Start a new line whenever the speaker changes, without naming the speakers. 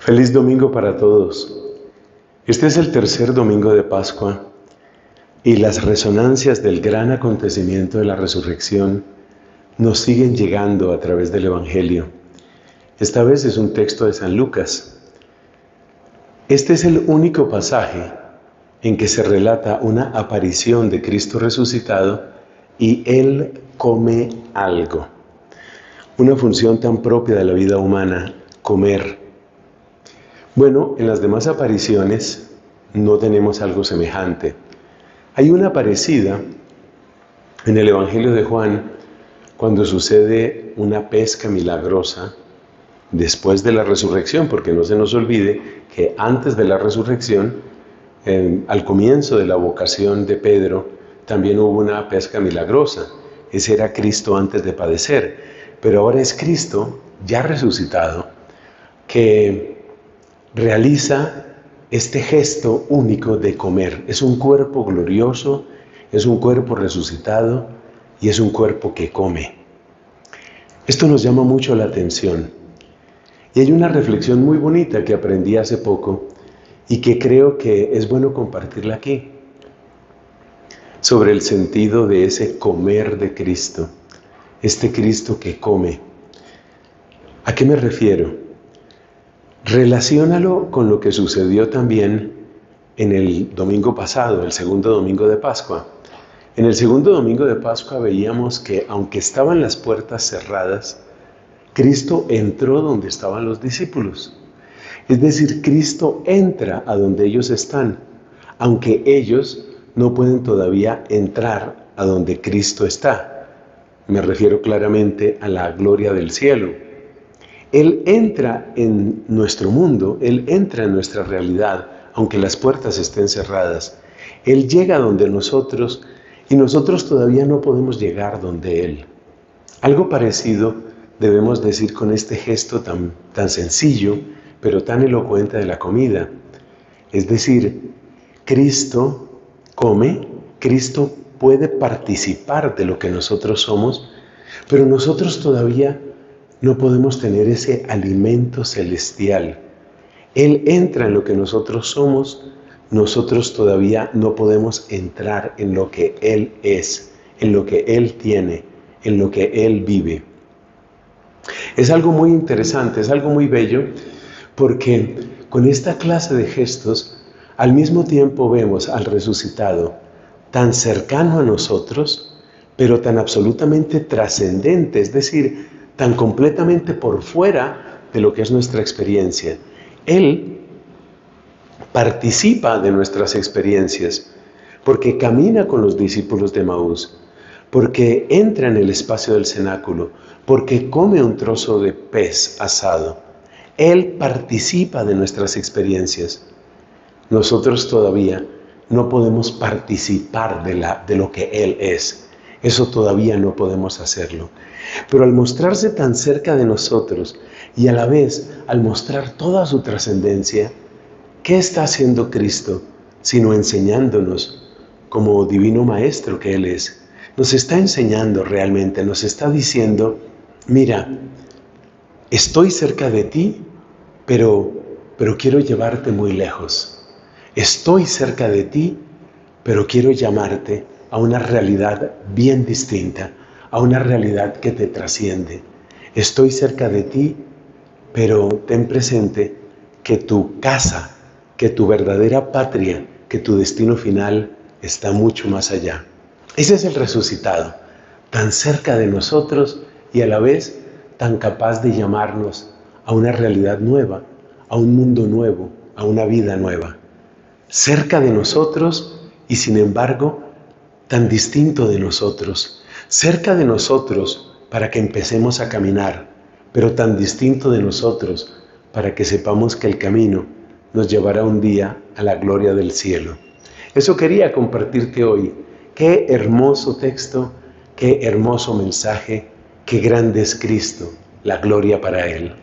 Feliz domingo para todos. Este es el tercer domingo de Pascua y las resonancias del gran acontecimiento de la resurrección nos siguen llegando a través del Evangelio. Esta vez es un texto de San Lucas. Este es el único pasaje en que se relata una aparición de Cristo resucitado y Él come algo. Una función tan propia de la vida humana, comer. Bueno, en las demás apariciones no tenemos algo semejante. Hay una parecida en el Evangelio de Juan cuando sucede una pesca milagrosa después de la resurrección, porque no se nos olvide que antes de la resurrección, al comienzo de la vocación de Pedro, también hubo una pesca milagrosa. Ese era Cristo antes de padecer, pero ahora es Cristo ya resucitado que realiza este gesto único de comer. Es un cuerpo glorioso, es un cuerpo resucitado y es un cuerpo que come. Esto nos llama mucho la atención. Y hay una reflexión muy bonita que aprendí hace poco y que creo que es bueno compartirla aquí, sobre el sentido de ese comer de Cristo, este Cristo que come. ¿A qué me refiero? Relaciónalo con lo que sucedió también en el domingo pasado, el segundo domingo de Pascua. En el segundo domingo de Pascua veíamos que aunque estaban las puertas cerradas, Cristo entró donde estaban los discípulos. Es decir, Cristo entra a donde ellos están, aunque ellos no pueden todavía entrar a donde Cristo está. Me refiero claramente a la gloria del cielo. Él entra en nuestro mundo, Él entra en nuestra realidad, aunque las puertas estén cerradas. Él llega donde nosotros y nosotros todavía no podemos llegar donde Él. Algo parecido debemos decir con este gesto tan sencillo, pero tan elocuente de la comida. Es decir, Cristo come, Cristo puede participar de lo que nosotros somos, pero nosotros todavía no podemos tener ese alimento celestial. Él entra en lo que nosotros somos, nosotros todavía no podemos entrar en lo que Él es, en lo que Él tiene, en lo que Él vive. Es algo muy interesante, es algo muy bello, porque con esta clase de gestos, al mismo tiempo vemos al resucitado tan cercano a nosotros, pero tan absolutamente trascendente, es decir, tan completamente por fuera de lo que es nuestra experiencia. Él participa de nuestras experiencias porque camina con los discípulos de Emaús, porque entra en el espacio del cenáculo, porque come un trozo de pez asado. Él participa de nuestras experiencias. Nosotros todavía no podemos participar de lo que Él es. Eso todavía no podemos hacerlo. Pero al mostrarse tan cerca de nosotros y a la vez al mostrar toda su trascendencia, ¿qué está haciendo Cristo sino enseñándonos como divino maestro que Él es? Nos está enseñando realmente, nos está diciendo, mira, estoy cerca de ti, pero quiero llevarte muy lejos. Estoy cerca de ti, pero quiero llamarte a una realidad bien distinta, a una realidad que te trasciende. Estoy cerca de ti, pero ten presente que tu casa, que tu verdadera patria, que tu destino final está mucho más allá. Ese es el resucitado, tan cerca de nosotros y a la vez tan capaz de llamarnos a una realidad nueva, a un mundo nuevo, a una vida nueva. Cerca de nosotros y sin embargo tan distinto de nosotros. Cerca de nosotros para que empecemos a caminar, pero tan distinto de nosotros para que sepamos que el camino nos llevará un día a la gloria del cielo. Eso quería compartirte hoy. Qué hermoso texto, qué hermoso mensaje, qué grande es Cristo, la gloria para Él.